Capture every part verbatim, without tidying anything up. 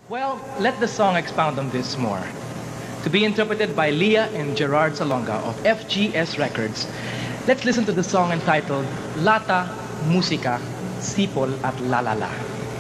Well, let the song expound on this more. To be interpreted by Leah and Gerard Salonga of F G S Records, let's listen to the song entitled Lata, Musika, Sipol at Lalala.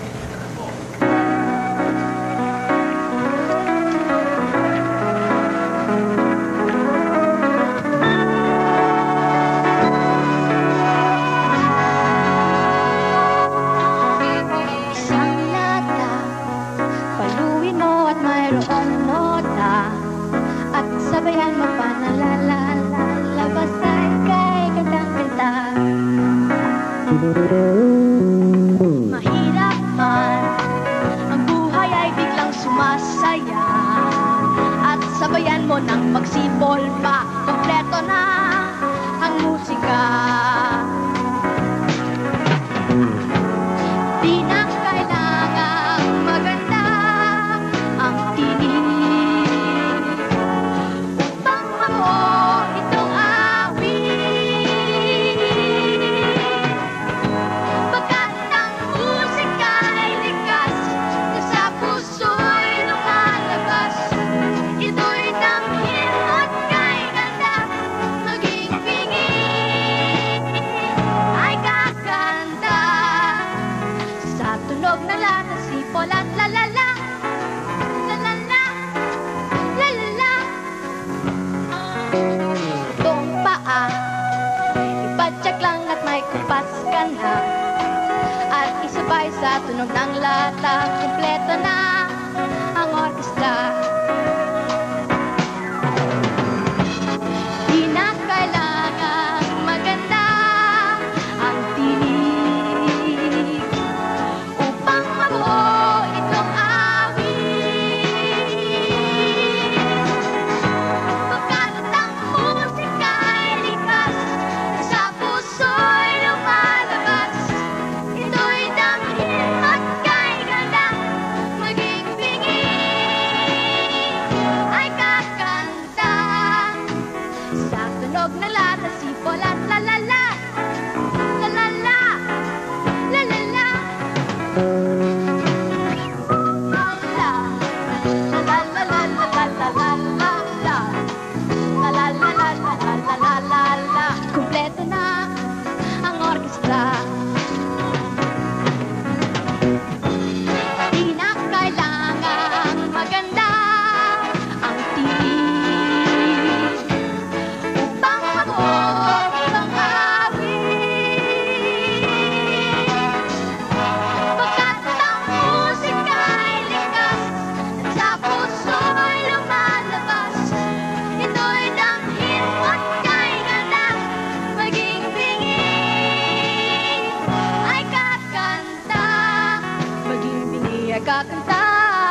Mayroong nota at sabayan mo pa na lalabas ay kay kantang-kanta. Mahirap man ang buhay ay biglang sumasaya at sabayan mo nang magsipol pa, kompleto na ang musika. Di na kailangang maganda ang tinig upang mabuo itong awit. Pagkat ang musika ay likas na sa puso'y lumalabas, ito'y damhin at kay ganda, maging pingin ay kakanta sa tunog na lata, sipol at lalala. Itong paa, ipadyak lang at may kupas ka na, at isabay sa tunog ng lata, kumpleto na ang orkestra. Di na kailangang maganda ang tinig upang mabuo itong awit. Pagkat ang musika ay likas na sa puso'y lumalabas, ito'y damhin at kay ganda, maging pingin ay kakanta sa tunog na lata, sipol at lalala. Lalala, lalala. Kumpleto na ang orkestra. Di na kailangang maganda ang tinig upang mabuo itong awit. Pagkat ang musika ay likas at sa puso'y lumalabas, ito'y damhin at kay ganda, maging pingin ay kakanta, maging pingin ay kakanta.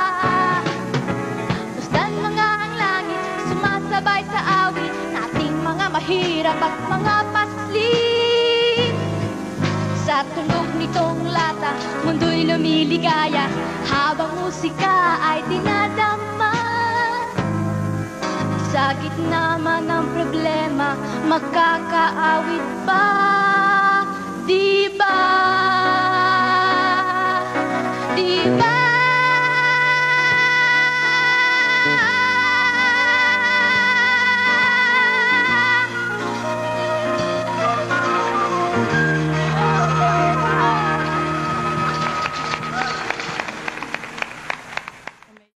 Basta mga ang langit sumasabay sa awit nating mga mahirap at mga paslit. Sa tunog nitong lata, mundo'y lumiligaya habang musika ay dinadama. Sa gitna man ng problema, magkakaawit pa, di